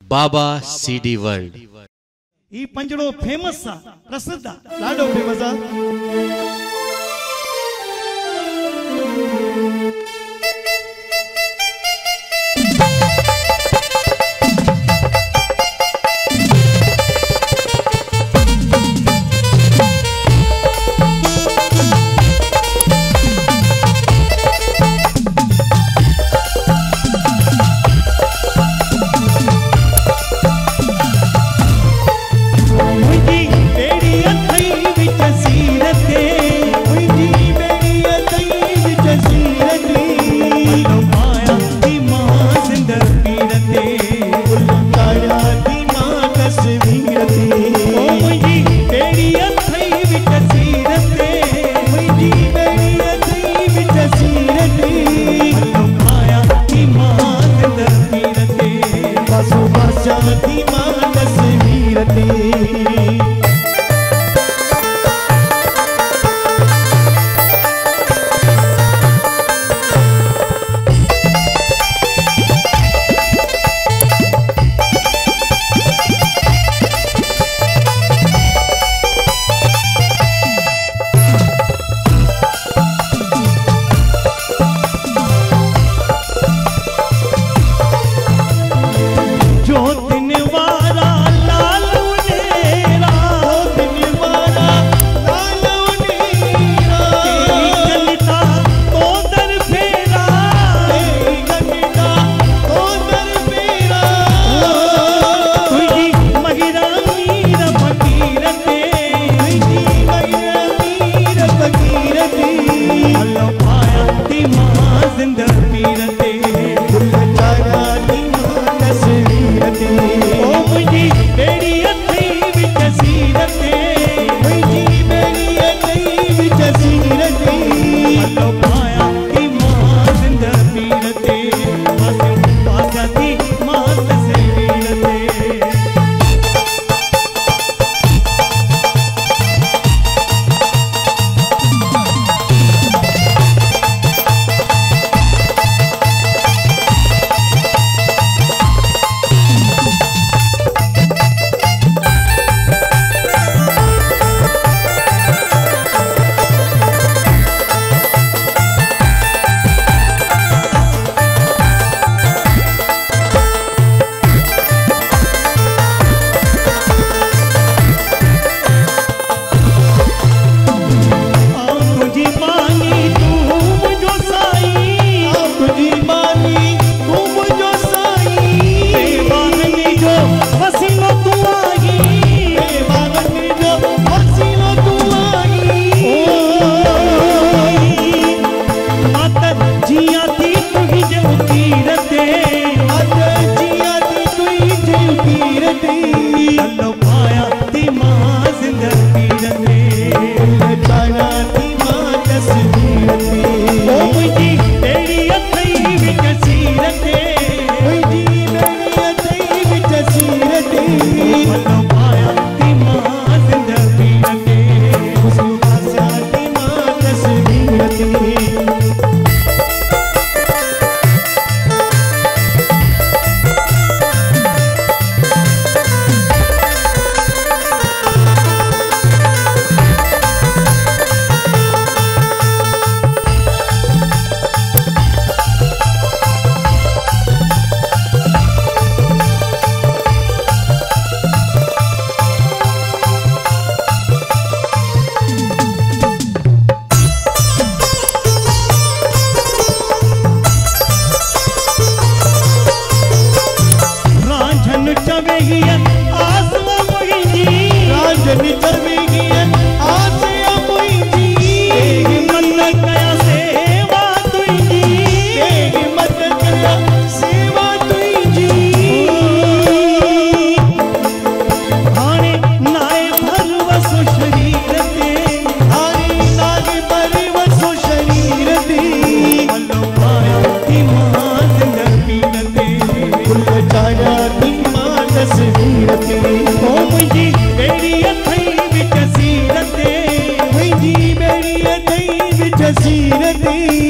बाबा CD world ई पंजड़ो famous सा प्रसिद्ध लाडो फेमस सा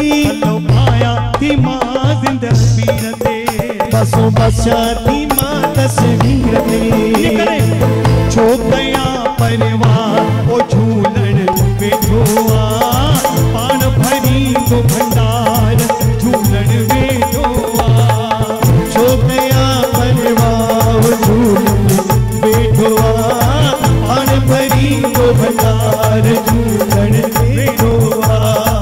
बसो बसाती मां तस्वीर ते छो कया परवार ओ झूलण वेठो आ पाण भरी तो भंडार झूलण वेठो आ छो कया परवार झूलण वेठो आ पाण भरी तो भंडार झूलण वेठो आ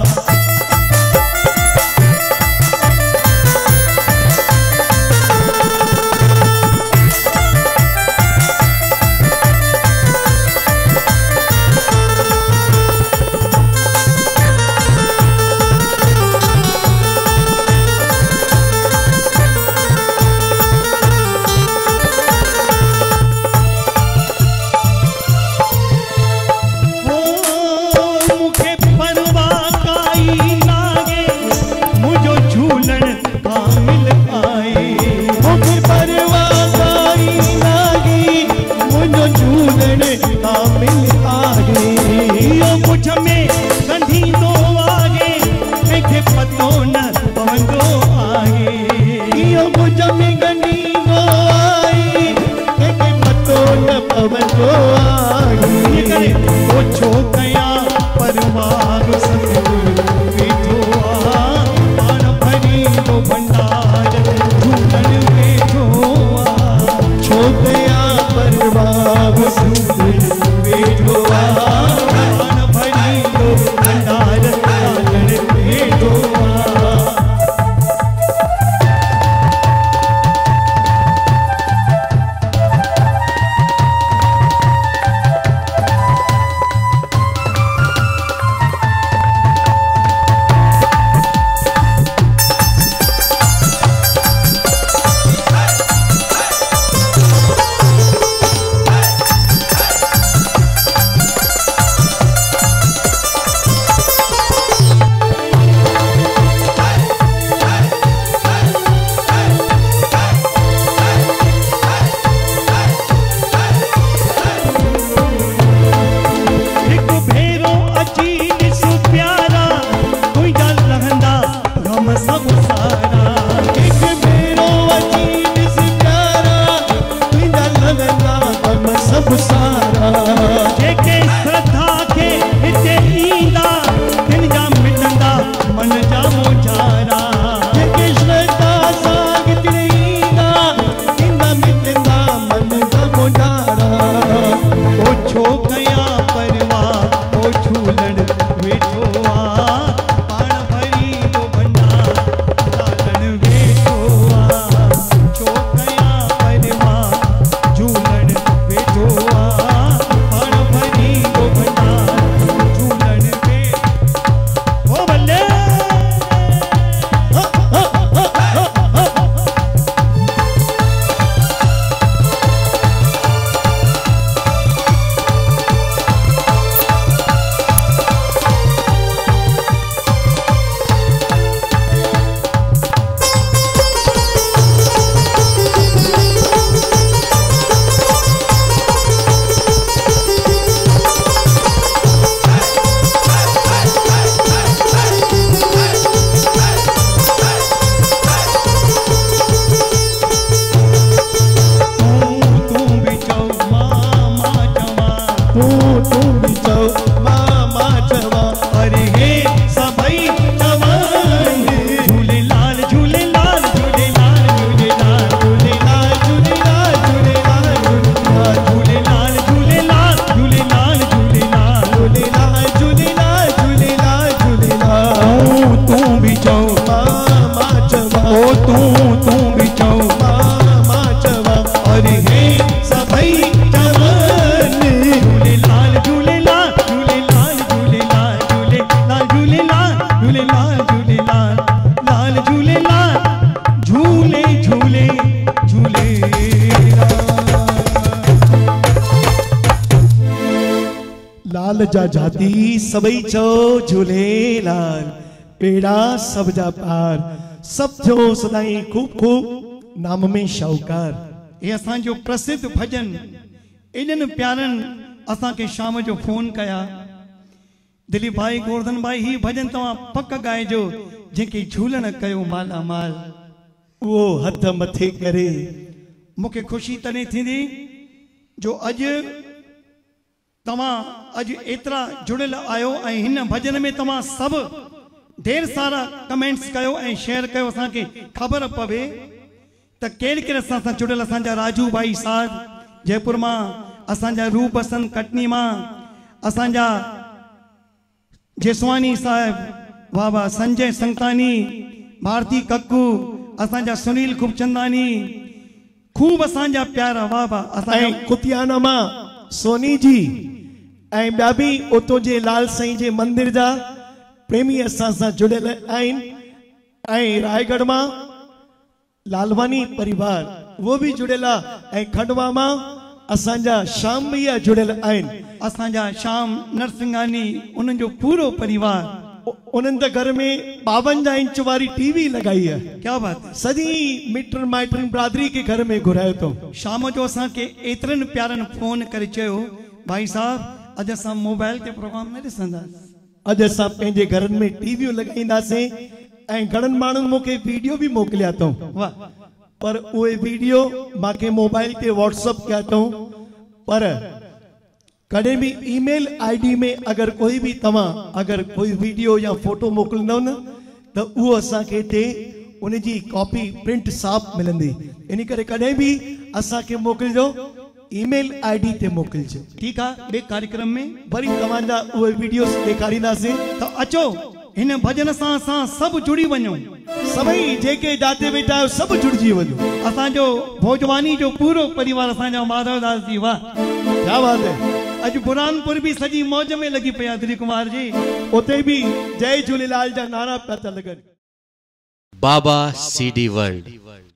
लाल जा जाती सबई चो झूलेलाल पेड़ा सब जा पार सब जो सदाई खूब खूब नाम में शाहूकार। ये असांजो प्रसिद्ध भजन इन्हनि प्यारनि असांखे शाम जो फोन कया दिलीप भाई गोवर्धन भाई ही भजन तव्हां पक गाइजो जंहिंखे झूलण कयो माला माल। वो हथ मथे करे मूंखे ख़ुशी तॾहिं थींदी जो अॼु तव्हां अॼु एतिरा जुड़ियल आहियो ऐं हिन भॼन में तव्हां सभु ढेर सारा कमेंट्स कयो ऐं शेयर कयो, असांखे ख़बर पवे त कहिड़े कहिड़े असां सां जुड़ियल। असांजा राजू भाई साहब जयपुर मां, असांजा रूप हसन कटनी मां, असांजा जेसवानी साहब, वाह वाह, संजय संतानी, भारती कक्कू, असांजा सुनील खूबचंदानी, खूब असांजा प्यारा, वाह वाह, असांजा कुतियाना मां सोनी जी ऐं ॿिया बि उतो जे लाल साईं जे मंदिर जा प्रेमी असां सां जुड़ियल आहिनि। ऐं रायगढ़ मां लालवानी परिवार वो भी जुड़ियल आहे ऐं खंडवा मां असांजा श्याम भैया जुड़ियल आहिनि। असांजा श्याम नरसिंघानी, उन्हनि जो पूरो परिवार, उन्हनि त घर में 52 इंच वारी टीवी लॻाई आहे। क्या बात है। सॼी मिटनि माइटनि बिरादरी के घर में घुरायो अथऊं। शाम जो असांखे एतिरनि प्यारनि फोन करे चयो, भाई साहब अॼु असां मोबाइल ते प्रोग्राम न ॾिसंदासीं, अॼु असां पंहिंजे घरनि में टीवियूं लॻाईंदासीं। ऐं घणनि माण्हुनि मूंखे वीडियो बि मोकिलिया अथऊं, वाह, पर उहे वीडियो मूंखे मोबाइल ते व्हाट्सअप कया अथऊं। पर कॾहिं बि ईमेल आईडी में अगर कोई भी तव्हां अगर कोई वीडियो या फोटो मोकिलींदव न त उहो असांखे हिते उन जी कॉपी प्रिंट साफ़ मिलंदी। इन करे कॾहिं बि असांखे मोकिलिजो, ईमेल आईडी ते मोकिलिजो। ठीकु आहे। ॿिए कार्यक्रम में वरी तव्हांजा उहे वीडियोस ॾेखारींदासीं। त अचो हिन भॼन सां असां सभु जुड़ी वञूं, सभई जेके जाते वेठा आहियो सभु जुड़िजी वञो। असांजो भोजवानी जो पूरो परिवार, असांजा माधवदास जी, वाह क्या बात है। अॼु बुरहानपुर बि सॼी मौज में लॻी पई आहे दिलीप कुमार जी, उते बि जय झूलेलाल जा नारा पिया था लॻनि। बाबा CD वर्ल्ड।